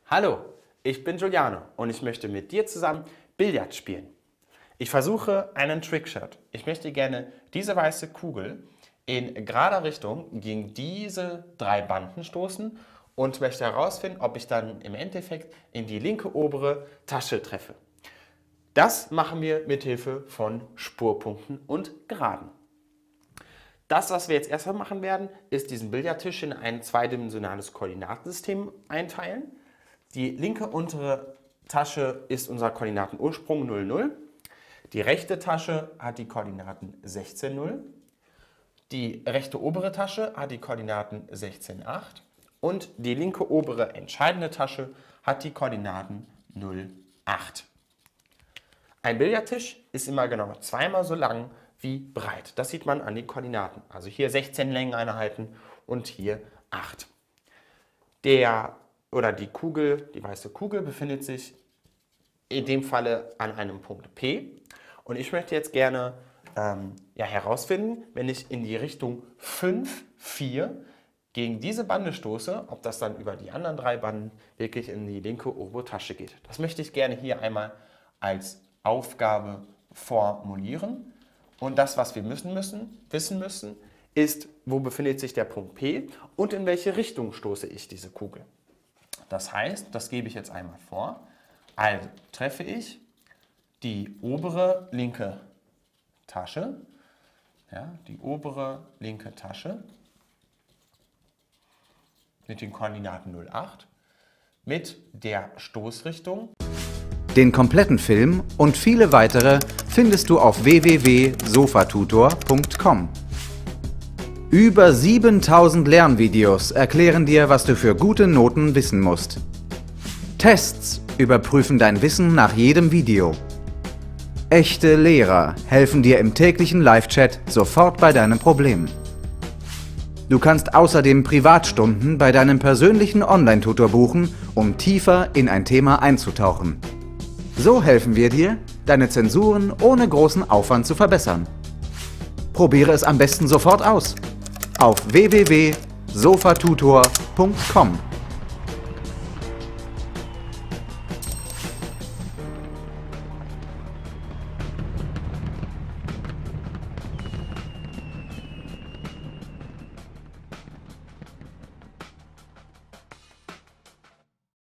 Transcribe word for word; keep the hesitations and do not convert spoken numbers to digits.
Hallo, ich bin Giuliano und ich möchte mit dir zusammen Billard spielen. Ich versuche einen Trickshot. Ich möchte gerne diese weiße Kugel in gerader Richtung gegen diese drei Banden stoßen und möchte herausfinden, ob ich dann im Endeffekt in die linke obere Tasche treffe. Das machen wir mit Hilfe von Spurpunkten und Geraden. Das, was wir jetzt erstmal machen werden, ist diesen Billardtisch in ein zweidimensionales Koordinatensystem einteilen. Die linke untere Tasche ist unser Koordinatenursprung null null. Die rechte Tasche hat die Koordinaten sechzehn null. Die rechte obere Tasche hat die Koordinaten sechzehn acht. Und die linke obere entscheidende Tasche hat die Koordinaten null acht. Ein Billardtisch ist immer genau zweimal so lang wie breit. Das sieht man an den Koordinaten. Also hier sechzehn Längeneinheiten und hier acht. Der oder die Kugel, die weiße Kugel befindet sich in dem Falle an einem Punkt P. Und ich möchte jetzt gerne ähm, ja, herausfinden, wenn ich in die Richtung fünf vier gegen diese Bande stoße, ob das dann über die anderen drei Banden wirklich in die linke obere Tasche geht. Das möchte ich gerne hier einmal als Aufgabe formulieren. Und das, was wir müssen, müssen, wissen müssen, ist, wo befindet sich der Punkt P und in welche Richtung stoße ich diese Kugel. Das heißt, das gebe ich jetzt einmal vor. Also treffe ich die obere linke Tasche, ja, die obere linke Tasche mit den Koordinaten null acht mit der Stoßrichtung. Den kompletten Film und viele weitere findest du auf w w w punkt sofatutor punkt com. Über siebentausend Lernvideos erklären dir, was du für gute Noten wissen musst. Tests überprüfen dein Wissen nach jedem Video. Echte Lehrer helfen dir im täglichen Live-Chat sofort bei deinem Problem. Du kannst außerdem Privatstunden bei deinem persönlichen Online-Tutor buchen, um tiefer in ein Thema einzutauchen. So helfen wir dir, deine Zensuren ohne großen Aufwand zu verbessern. Probiere es am besten sofort aus. Auf w w w punkt sofatutor punkt com.